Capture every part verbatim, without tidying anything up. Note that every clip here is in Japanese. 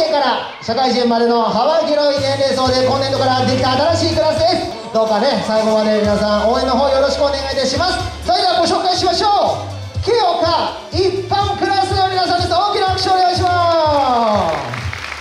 生から社会人までの幅広い年齢層で今年度からできた新しいクラスです。どうかね、最後まで皆さん応援の方よろしくお願いいたします。それではご紹介しましょう。清岡一般クラスの皆さんです。大きな拍手をお願いします。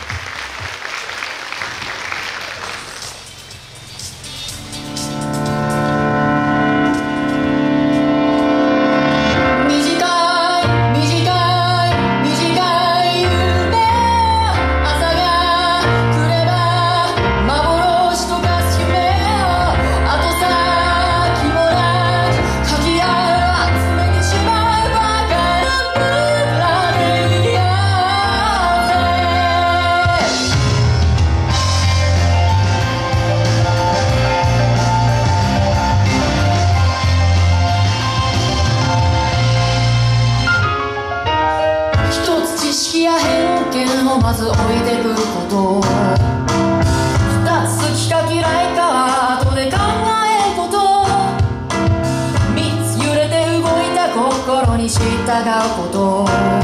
まず置いてくこと二つ好きか嫌いかは後で考えること三つ揺れて動いた心に従うこと